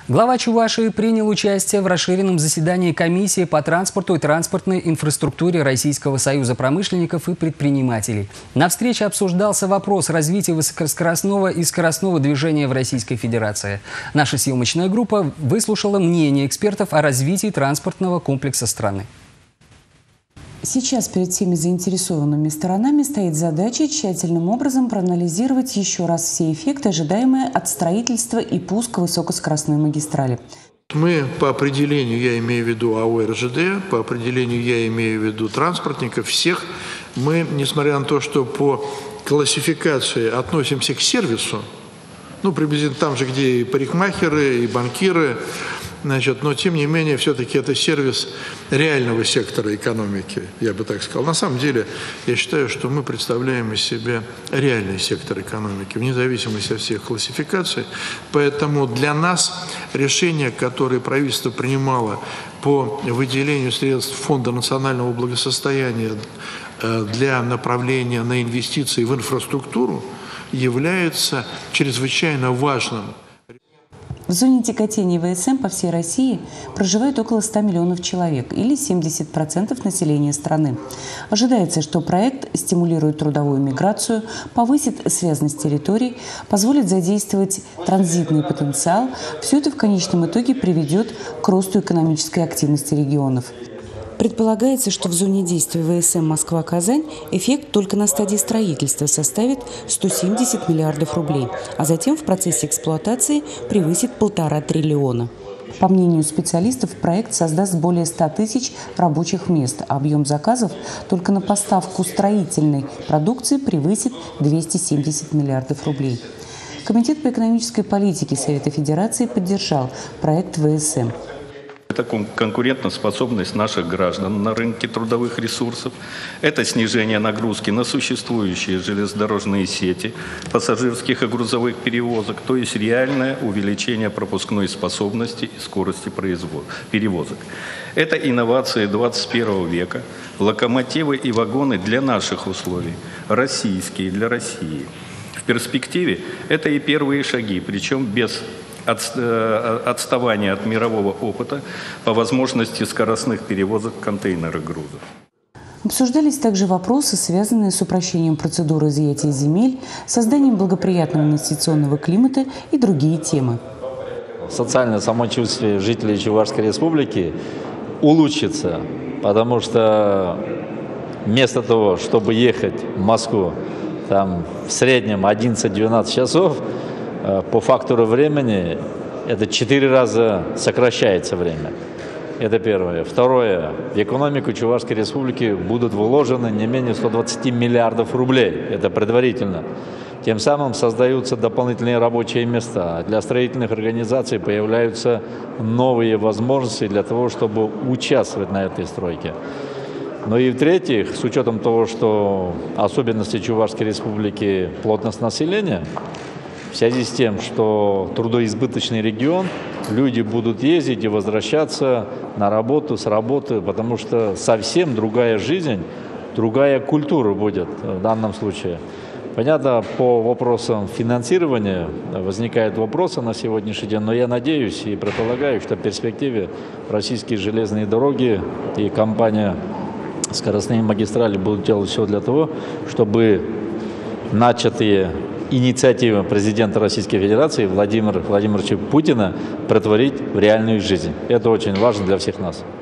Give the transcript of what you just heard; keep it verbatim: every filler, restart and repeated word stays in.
Глава Чувашии принял участие в расширенном заседании комиссии по транспорту и транспортной инфраструктуре Российского союза промышленников и предпринимателей. На встрече обсуждался вопрос развития высокоскоростного и скоростного движения в Российской Федерации. Наша съемочная группа выслушала мнение экспертов о развитии транспортного комплекса страны. Сейчас перед всеми заинтересованными сторонами стоит задача тщательным образом проанализировать еще раз все эффекты, ожидаемые от строительства и пуска высокоскоростной магистрали. Мы по определению, я имею в виду АО РЖД, по определению я имею в виду транспортников, всех, мы, несмотря на то, что по классификации относимся к сервису, ну, приблизительно там же, где и парикмахеры, и банкиры, значит, но тем не менее, все-таки это сервис реального сектора экономики, я бы так сказал. На самом деле, я считаю, что мы представляем из себя реальный сектор экономики, вне зависимости от всех классификаций. Поэтому для нас решение, которое правительство принимало по выделению средств Фонда национального благосостояния для направления на инвестиции в инфраструктуру, является чрезвычайно важным. В зоне тяготения ВСМ по всей России проживает около ста миллионов человек, или семьдесят процентов населения страны. Ожидается, что проект стимулирует трудовую миграцию, повысит связность территорий, позволит задействовать транзитный потенциал. Все это в конечном итоге приведет к росту экономической активности регионов. Предполагается, что в зоне действия ВСМ Москва-Казань эффект только на стадии строительства составит сто семьдесят миллиардов рублей, а затем в процессе эксплуатации превысит полтора триллиона. По мнению специалистов, проект создаст более ста тысяч рабочих мест, а объем заказов только на поставку строительной продукции превысит двести семьдесят миллиардов рублей. Комитет по экономической политике Совета Федерации поддержал проект ВСМ. Это конкурентоспособность наших граждан на рынке трудовых ресурсов, это снижение нагрузки на существующие железнодорожные сети, пассажирских и грузовых перевозок, то есть реальное увеличение пропускной способности и скорости перевозок. Это инновации двадцать первого века, локомотивы и вагоны для наших условий, российские для России. В перспективе это и первые шаги, причем без отставания от мирового опыта по возможности скоростных перевозок контейнеров грузов. Обсуждались также вопросы, связанные с упрощением процедуры изъятия земель, созданием благоприятного инвестиционного климата и другие темы. Социальное самочувствие жителей Чувашской республики улучшится, потому что вместо того, чтобы ехать в Москву там, в среднем одиннадцать-двенадцать часов, по фактору времени это четыре раза сокращается время. Это первое. Второе. В экономику Чувашской республики будут вложены не менее ста двадцати миллиардов рублей. Это предварительно. Тем самым создаются дополнительные рабочие места. Для строительных организаций появляются новые возможности для того, чтобы участвовать на этой стройке. Ну и в-третьих, с учетом того, что особенности Чувашской республики плотность населения, в связи с тем, что трудоизбыточный регион, люди будут ездить и возвращаться на работу, с работы, потому что совсем другая жизнь, другая культура будет в данном случае. Понятно, по вопросам финансирования возникают вопросы на сегодняшний день, но я надеюсь и предполагаю, что в перспективе российские железные дороги и компания «Скоростные магистрали» будут делать все для того, чтобы начатые инициативы президента Российской Федерации Владимира Владимировича Путина претворить в реальную жизнь. Это очень важно для всех нас.